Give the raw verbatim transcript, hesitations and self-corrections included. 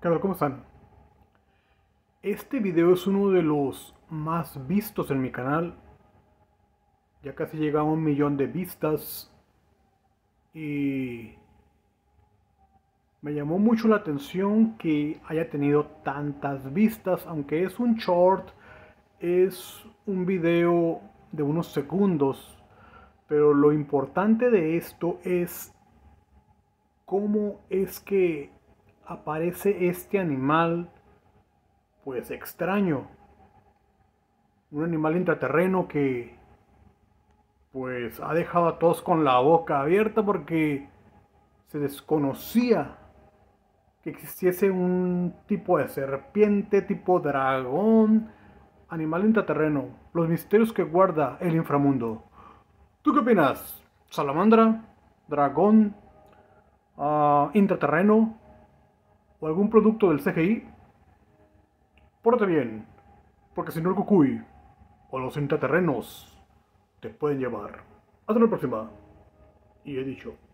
¿Qué tal? ¿Cómo están? Este video es uno de los más vistos en mi canal. Ya casi llega a un millón de vistas. Y me llamó mucho la atención que haya tenido tantas vistas. Aunque es un short, es un video de unos segundos. Pero lo importante de esto es cómo es que aparece este animal, pues extraño. Un animal intraterreno que pues ha dejado a todos con la boca abierta porque se desconocía que existiese un tipo de serpiente, tipo dragón, animal intraterreno, los misterios que guarda el inframundo. ¿Tú qué opinas? ¿Salamandra? ¿Dragón? Uh, ¿Intraterreno? ¿O algún producto del C G I? Pórtate bien, porque si no el cucuy o los intraterrenos te pueden llevar. Hasta la próxima. Y he dicho.